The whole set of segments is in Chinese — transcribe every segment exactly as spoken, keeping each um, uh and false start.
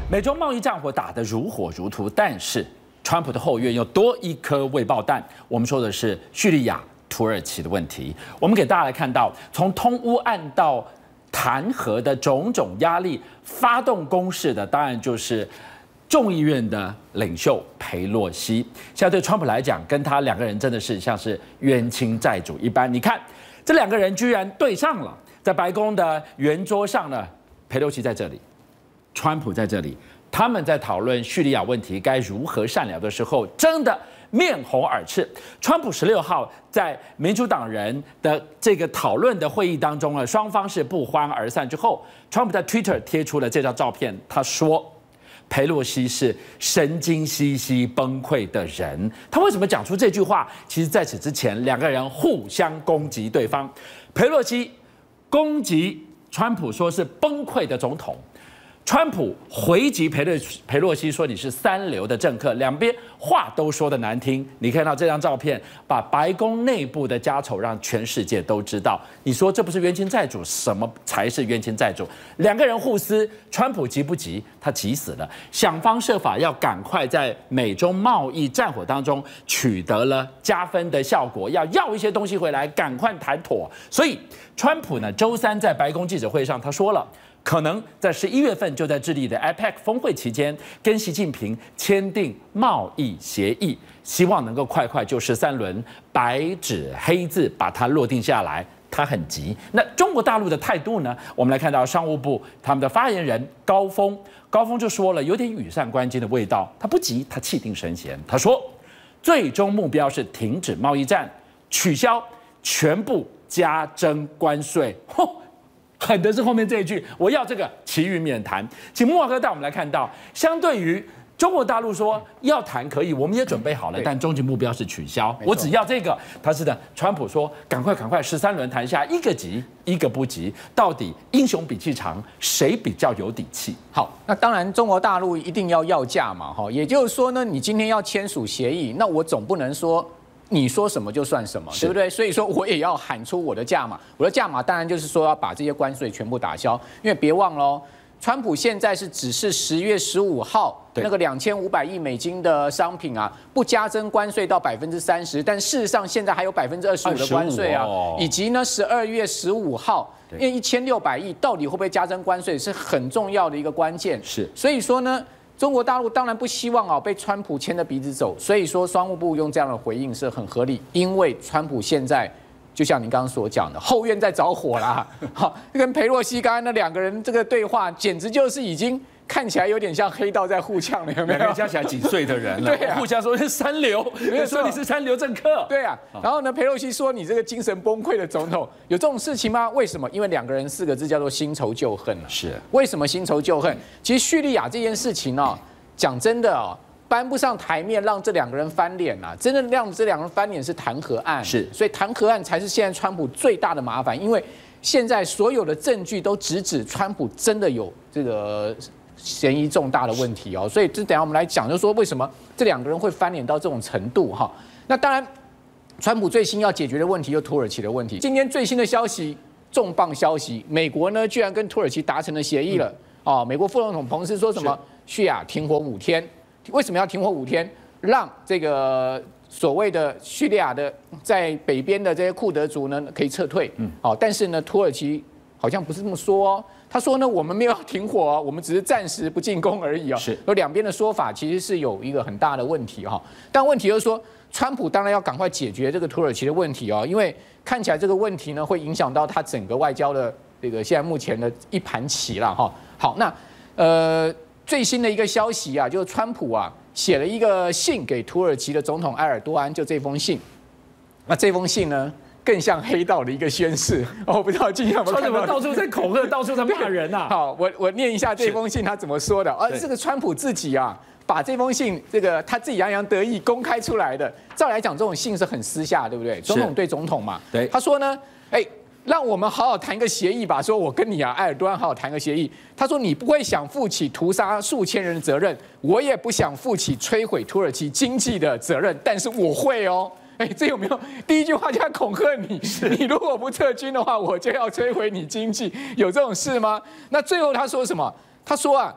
美中贸易战火打得如火如荼，但是川普的后院又多一颗未爆弹。我们说的是叙利亚、土耳其的问题。我们给大家来看到，从通乌案到弹劾的种种压力，发动攻势的当然就是众议院的领袖裴洛西。现在对川普来讲，跟他两个人真的是像是冤亲债主一般。你看，这两个人居然对上了，在白宫的圆桌上呢，裴洛西在这里。川普在这里，他们在讨论叙利亚问题该如何善了的时候，真的面红耳赤。川普十六号在民主党人的这个讨论的会议当中呢，双方是不欢而散之后，川普在 Twitter 贴出了这张照片，他说裴洛西是神经兮兮崩溃的人。他为什么讲出这句话？其实在此之前，两个人互相攻击对方。裴洛西攻击川普，说是崩溃的总统。川普回击裴洛裴洛西说你是三流的政客，两边话都说的难听。你看到这张照片，把白宫内部的家丑让全世界都知道。你说这不是冤亲债主，什么才是冤亲债主？两个人互撕，川普急不急？他急死了，想方设法要赶快在美中贸易战火当中取得了加分的效果，要要一些东西回来，赶快谈妥。所以川普呢，周三在白宫记者会上他说了。可能在十一月份就在智利的 A P E C 峰会期间，跟习近平签订贸易协议，希望能够快快就十三轮白纸黑字把它落定下来。他很急。那中国大陆的态度呢？我们来看到商务部他们的发言人高峰，高峰就说了，有点羽扇纶巾的味道。他不急，他气定神闲。他说，最终目标是停止贸易战，取消全部加征关税。狠的是后面这一句，我要这个，其余免谈。请木华哥带我们来看到，相对于中国大陆说要谈可以，我们也准备好了，但终极目标是取消。我只要这个，他是的。川普说，赶快赶快，十三轮谈下，一个急，一个不急。到底英雄比气长，谁比较有底气？ 好，那当然中国大陆一定要要价嘛，哈，也就是说呢，你今天要签署协议，那我总不能说。你说什么就算什么，对不对？所以说我也要喊出我的价码，我的价码当然就是说要把这些关税全部打消，因为别忘了哦，川普现在是只是十月十五号那个两千五百亿美金的商品啊，不加征关税到百分之三十，但事实上现在还有百分之二十五的关税啊，哦、以及呢十二月十五号，因为一千六百亿到底会不会加征关税是很重要的一个关键， 是， 所以说呢。中国大陆当然不希望啊被川普牵着鼻子走，所以说商务部用这样的回应是很合理，因为川普现在就像您刚刚所讲的，后院在着火啦。好，跟裴洛西刚刚那两个人这个对话，简直就是已经看起来有点像黑道在互呛了，有没有？ 加起来几岁的人了， 对、啊， 互相说是三流，说你是三流政客， 对啊。然后呢，裴洛西说你这个精神崩溃的总统，有这种事情吗？为什么？因为两个人四个字叫做新仇旧恨啊。 是， 为什么新仇旧恨？其实叙利亚这件事情呢、哦，讲真的哦。搬不上台面，让这两个人翻脸啊！真的让这两个人翻脸是弹劾案， 是， 所以弹劾案才是现在川普最大的麻烦，因为现在所有的证据都直指川普真的有这个嫌疑重大的问题哦，所以这等一下我们来讲，就是说为什么这两个人会翻脸到这种程度哈？那当然，川普最新要解决的问题就土耳其的问题。今天最新的消息，重磅消息，美国呢居然跟土耳其达成了协议了、嗯、哦！美国副总统彭斯说什么？叙利亚停火五天。为什么要停火五天？让这个所谓的叙利亚的在北边的这些库德族呢可以撤退。嗯，好，但是呢，土耳其好像不是这么说哦。他说呢，我们没有要停火哦，我们只是暂时不进攻而已哦。 是， 而两边的说法其实是有一个很大的问题哈。但问题就是说，川普当然要赶快解决这个土耳其的问题哦，因为看起来这个问题呢会影响到他整个外交的这个现在目前的一盘棋了哈。好，那呃。最新的一个消息啊，就是川普啊写了一个信给土耳其的总统埃尔多安，就这封信。那这封信呢，更像黑道的一个宣誓。我不知道今天有没有看到， 到处在恐吓，到处在骂人啊。 好，我我念一下这封信他怎么说的。而这个川普自己啊，把这封信这个他自己洋洋得意公开出来的。照来讲，这种信是很私下，对不对？总统对总统嘛。 对。 他说呢，哎。让我们好好谈个协议吧。说我跟你啊，埃尔多安好好谈个协议。他说你不会想负起屠杀数千人的责任，我也不想负起摧毁土耳其经济的责任，但是我会哦。哎，这有没有？第一句话就要恐吓你，你如果不撤军的话，我就要摧毁你经济，有这种事吗？那最后他说什么？他说啊，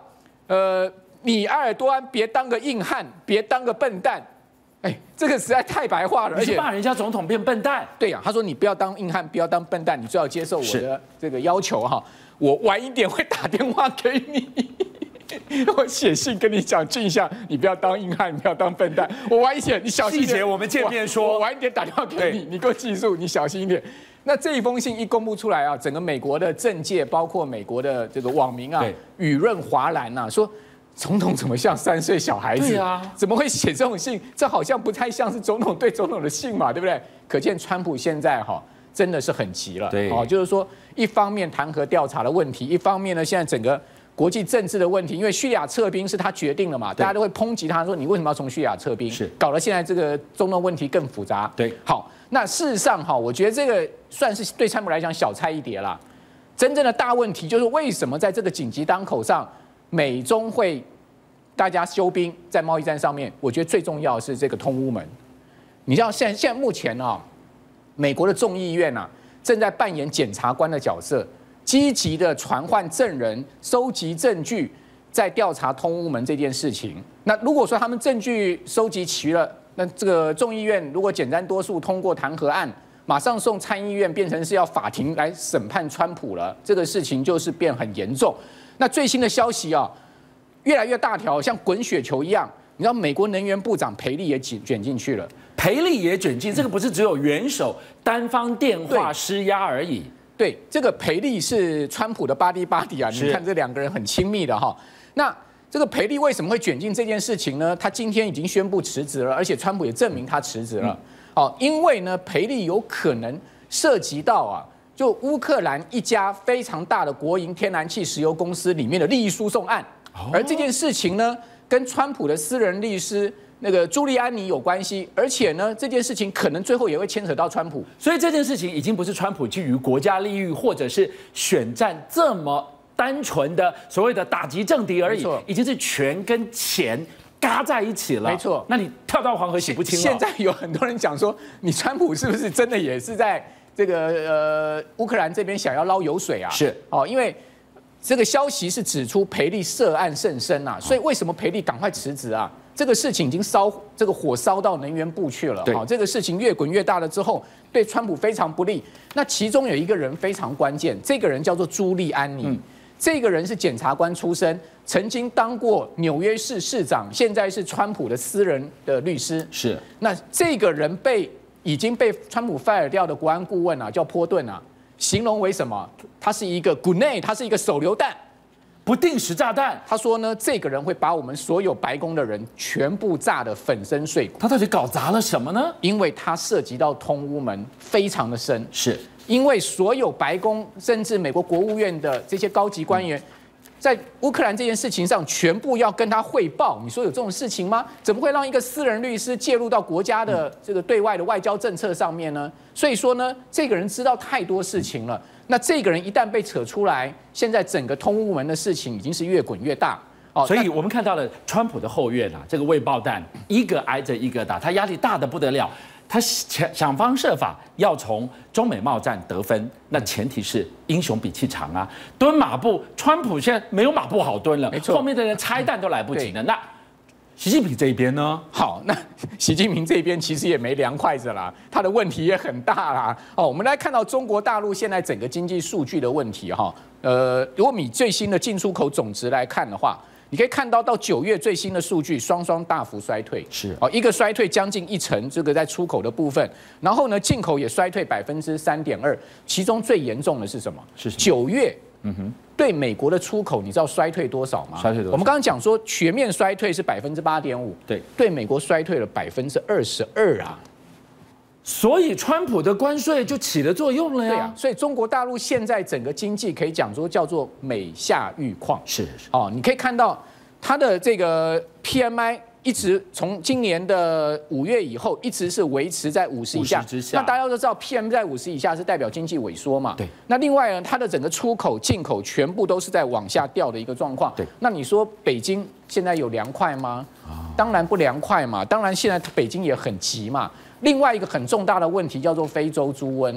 呃，你埃尔多安别当个硬汉，别当个笨蛋。哎，这个实在太白话了， 而且骂人家总统变笨蛋。 对呀、啊，他说你不要当硬汉，不要当笨蛋，你最好接受我的这个要求哈。我晚一点会打电话给你，我写信跟你讲，俊相，你不要当硬汉，你不要当笨蛋。我晚一点，你小心一点。 细节我们见面说。 我晚一点打电话给你，你给我记住，你小心一点。那这一封信一公布出来啊，整个美国的政界，包括美国的这个网民啊，舆论哗然呐，说。总统怎么像三岁小孩子？ 对啊， 怎么会写这种信？这好像不太像是总统对总统的信嘛，对不对？可见川普现在哈真的是很急了。 对， 哦，就是说，一方面弹劾调查的问题，一方面呢，现在整个国际政治的问题，因为叙利亚撤兵是他决定了嘛，大家都会抨击他说你为什么要从叙利亚撤兵？ 是搞得现在这个中东问题更复杂。 对， 好，那事实上哈，我觉得这个算是对川普来讲小菜一碟啦。真正的大问题就是为什么在这个紧急当口上，美中会。大家休兵在贸易战上面，我觉得最重要的是这个通乌门。你知道现在现在目前啊、哦，美国的众议院啊正在扮演检察官的角色，积极的传唤证人、收集证据，在调查通乌门这件事情。那如果说他们证据收集齐了，那这个众议院如果简单多数通过弹劾案，马上送参议院变成是要法庭来审判川普了，这个事情就是变很严重。那最新的消息啊。越来越大条，像滚雪球一样。你知道，美国能源部长裴利也卷卷进去了， 裴利也卷进，这个不是只有元首单方电话施压而已。 对，这个裴利是川普的巴蒂巴蒂啊，你看这两个人很亲密的哈。那这个裴利为什么会卷进这件事情呢？他今天已经宣布辞职了，而且川普也证明他辞职了。哦，因为呢，裴利有可能涉及到啊，就乌克兰一家非常大的国营天然气石油公司里面的利益输送案。而这件事情呢，跟川普的私人律师那个朱利安尼有关系，而且呢，这件事情可能最后也会牵扯到川普。 所以这件事情已经不是川普基于国家利益或者是选战这么单纯的所谓的打击政敌而已，已经是权跟钱嘎在一起了。 没错， 那你跳到黄河洗不清了。 现在有很多人讲说，你川普是不是真的也是在这个呃乌克兰这边想要捞油水啊？ 是哦，因为。这个消息是指出裴利涉案甚深啊，所以为什么裴利赶快辞职啊？这个事情已经烧，这个火烧到能源部去了。好，这个事情越滚越大了之后，对川普非常不利。那其中有一个人非常关键，这个人叫做朱利安尼，嗯、这个人是检察官出身，曾经当过纽约市市长，现在是川普的私人的律师。 是， 那这个人被已经被川普 fire 掉的国安顾问啊，叫波顿啊。形容为什么？他是一个 grenade， 他是一个手榴弹， 不定时炸弹。 他说呢，这个人会把我们所有白宫的人全部炸得粉身碎骨。 他到底搞砸了什么呢？ 因为他涉及到通乌门非常的深， 是因为所有白宫甚至美国国务院的这些高级官员。嗯在乌克兰这件事情上，全部要跟他汇报。你说有这种事情吗？怎么会让一个私人律师介入到国家的这个对外的外交政策上面呢？所以说呢，这个人知道太多事情了。那这个人一旦被扯出来，现在整个通乌门的事情已经是越滚越大。 哦，所以我们看到了川普的后院啊，这个未爆弹一个挨着一个打，他压力大得不得了。他想想方设法要从中美贸战得分，那前提是英雄比气长啊，蹲马步。川普现在没有马步好蹲了， 没错， 后面的人拆弹都来不及了。那习近平这一边呢？ 好，那习近平这边其实也没凉快着啦，他的问题也很大啦。哦，我们来看到中国大陆现在整个经济数据的问题哈。呃，如果以最新的进出口总值来看的话。你可以看到，到九月最新的数据，双双大幅衰退， 是哦，一个衰退将近一成，这个在出口的部分，然后呢，进口也衰退百分之三点二，其中最严重的是什么？ 是九月， 嗯哼， 对美国的出口，你知道衰退多少吗？ 衰退多少？ 我们刚刚讲说全面衰退是百分之八点五， 对， 对美国衰退了百分之二十二啊。 所以川普的关税就起了作用了呀。 对啊，所以中国大陆现在整个经济可以讲说叫做每下愈况。 是是哦，你可以看到它的这个 P M I 一直从今年的五月以后一直是维持在五十以下。 之下。 那大家都知道 P M I 在五十以下是代表经济萎缩嘛？ 对。 那另外呢，它的整个出口、进口全部都是在往下掉的一个状况。 对。 那你说北京现在有凉快吗？啊，当然不凉快嘛。当然现在北京也很急嘛。另外一个很重大的问题叫做非洲猪瘟，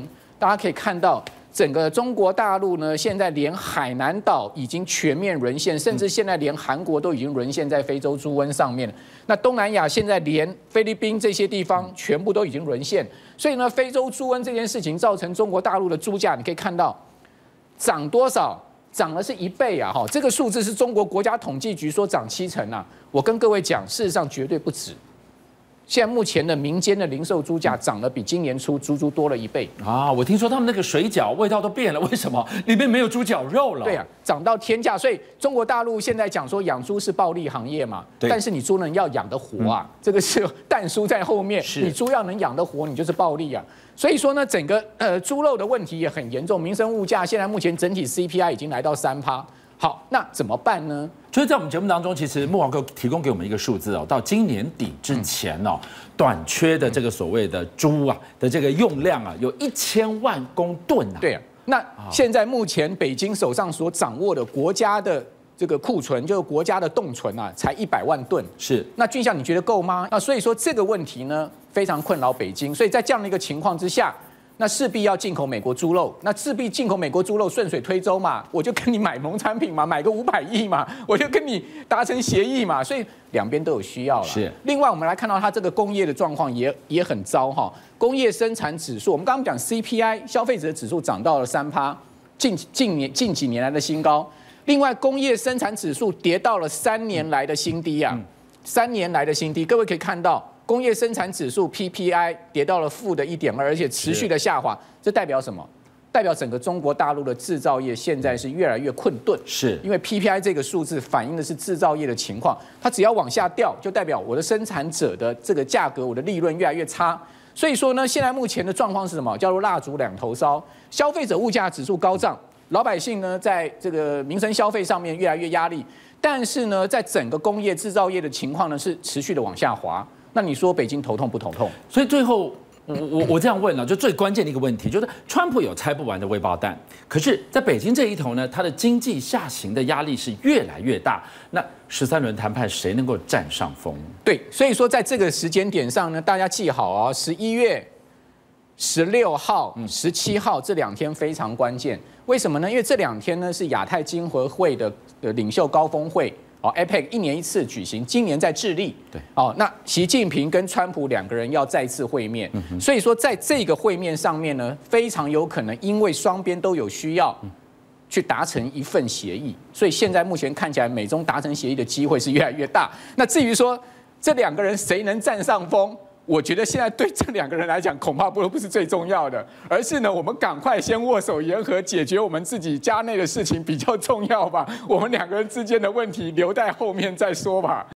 大家可以看到。整个中国大陆呢，现在连海南岛已经全面沦陷，甚至现在连韩国都已经沦陷在非洲猪瘟上面了。那东南亚现在连菲律宾这些地方全部都已经沦陷，所以呢，非洲猪瘟这件事情造成中国大陆的猪价，你可以看到涨多少，涨了是一倍啊！哈，这个数字是中国国家统计局说涨七成啊。我跟各位讲，事实上绝对不止。现在目前的民间的零售猪价涨了比今年初足足多了一倍啊！我听说他们那个水饺味道都变了，为什么？里面没有猪脚肉了？ 对啊，涨到天价。所以中国大陆现在讲说养猪是暴利行业嘛，但是你猪能要养得活啊，嗯、这个是蛋叔在后面，你猪要能养得活，你就是暴利啊。所以说呢，整个呃猪肉的问题也很严重，民生物价现在目前整体 C P I 已经来到三趴。好，那怎么办呢？ 就是在我们节目当中，其实木华哥提供给我们一个数字哦，到今年底之前哦，短缺的这个所谓的猪啊的这个用量啊，有一千万公吨啊。 对啊，那现在目前北京手上所掌握的国家的这个库存，就是国家的冻存啊，才一百万吨。 是， 那俊相你觉得够吗？那所以说这个问题呢，非常困扰北京。所以在这样的一个情况之下。那势必要进口美国猪肉，那势必进口美国猪肉顺水推舟嘛，我就跟你买农产品嘛，买个五百亿嘛，我就跟你达成协议嘛，所以两边都有需要了。 是。 另外，我们来看到它这个工业的状况也也很糟哈，工业生产指数，我们刚刚讲 C P I 消费者的指数涨到了三趴，近近年近几年来的新高。另外，工业生产指数跌到了三年来的新低啊，嗯、三年来的新低，各位可以看到。工业生产指数 P P I 跌到了负的一点二，而且持续的下滑，这代表什么？代表整个中国大陆的制造业现在是越来越困顿， 是因为 P P I 这个数字反映的是制造业的情况，它只要往下掉，就代表我的生产者的这个价格，我的利润越来越差。所以说呢，现在目前的状况是什么？叫做蜡烛两头烧，消费者物价指数高涨，老百姓呢在这个民生消费上面越来越压力，但是呢，在整个工业制造业的情况呢是持续的往下滑。那你说北京头痛不头痛？ 所以最后，我我我这样问了，就最关键的一个问题，就是川普有拆不完的未爆弹，可是在北京这一头呢，它的经济下行的压力是越来越大。那十三轮谈判谁能够占上风？ 对，所以说在这个时间点上呢，大家记好啊，十一月十六号、十七号这两天非常关键。为什么呢？因为这两天呢是亚太经合会的领袖高峰会。哦 ，A P E C 一年一次举行，今年在智利。 对， 哦，那习近平跟川普两个人要再次会面，嗯、所以说在这个会面上面呢，非常有可能因为双边都有需要，去达成一份协议，所以现在目前看起来美中达成协议的机会是越来越大。那至于说这两个人谁能占上风？我觉得现在对这两个人来讲，恐怕不不是最重要的，而是呢，我们赶快先握手言和，解决我们自己家内的事情比较重要吧。我们两个人之间的问题留在后面再说吧。